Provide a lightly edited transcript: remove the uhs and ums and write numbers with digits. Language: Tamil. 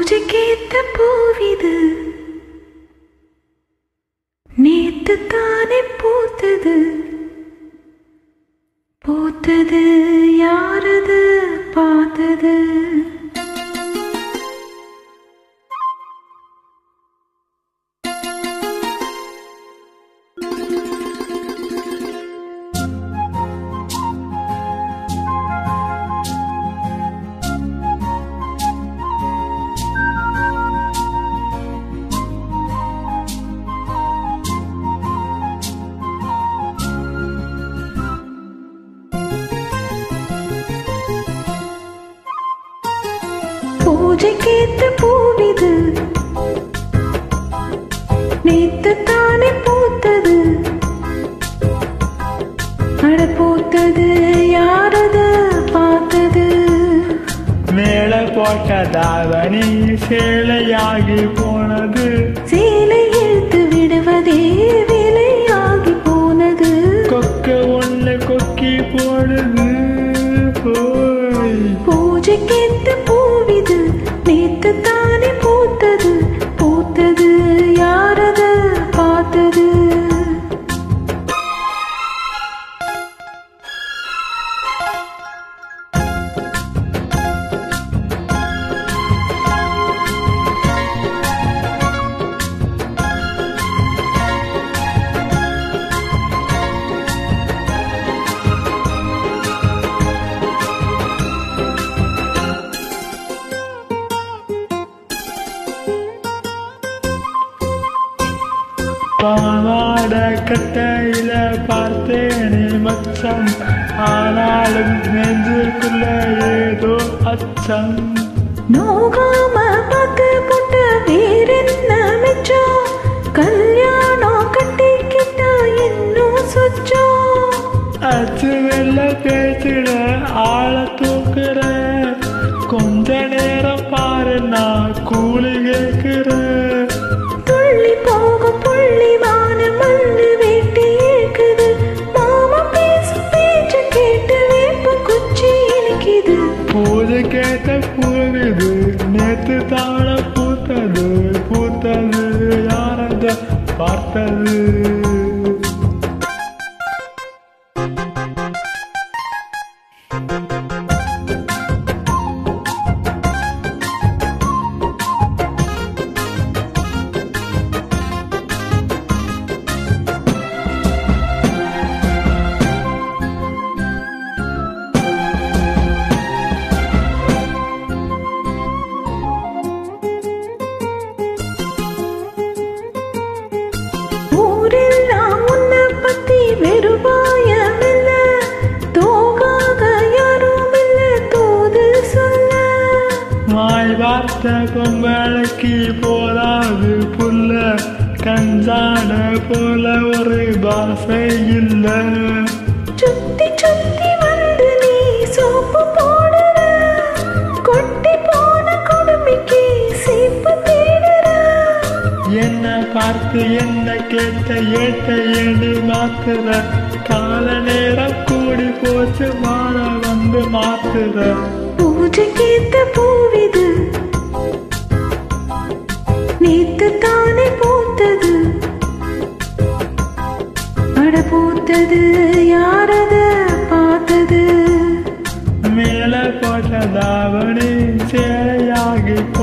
பூஜைக்கேத்த பூவிது நேத்து தானே பூத்தது பூத்தது யாரது பார்த்தது பூஜைக்கேத்த பூவிது நேத்து தானே பூத்தது அட பூத்தது யாரது பார்த்தது மேல போட்ட தாவணி சேலையாகி போனது சேலை இழுத்து விடுவதே வேலையாகி போனது கொக்க ஒண்ணு கொக்கி போடுது பூஜைக்கேத்த பூவிது நேத்து தானே பூத்தது பூத்தது யாரது பார்த்தது பாவாட கட்டையில பார்த்தேனே மச்சம் ஆனாலும் நெஞ்சுக்குள்ள ஏதோ அச்சம் நோகாம பார்த்து போட்ட வேறென்ன மிச்சம் கல்யாணம் கட்டிக்கிட்டா இன்னும் சுச்சம் அச்சு வெள்ள பேச்சுட ஆள தூக்குற கொஞ்ச நேரம் பாரு நான் கூலி கேட்கிறேன் துள்ளி போகும் புள்ளிமான மண்ணு வேட்டி இருக்குது மாமா பேசும் பேச்சு கேட்டு வேப்ப குச்சி இனிக்குது பூஜைக்கேத்த பூவிது நேத்து தாழ பூத்தது பூத்தது யாரத பார்த்தது வார்த்த பொம்பளைக்கு போதாது புல்ல கஞ்சாட போல ஒரு பாசை இல்ல சுத்தி சுத்தி வந்து நீ சோப்பு போடுற கொட்டி போன கொடுமைக்கு சீப்பு தேடுற என்ன பார்த்து என்ன கேட்ட ஏட்ட ஏடு மாத்துற கால நேரம் கூடி போச்சு வாழ வந்து மாத்துற பூஜைக்கேத்த பூவிது நேத்து தானே பூத்தது அட பூத்தது யாரது பார்த்தது மேல போட்ட தாவணி சேலையாகி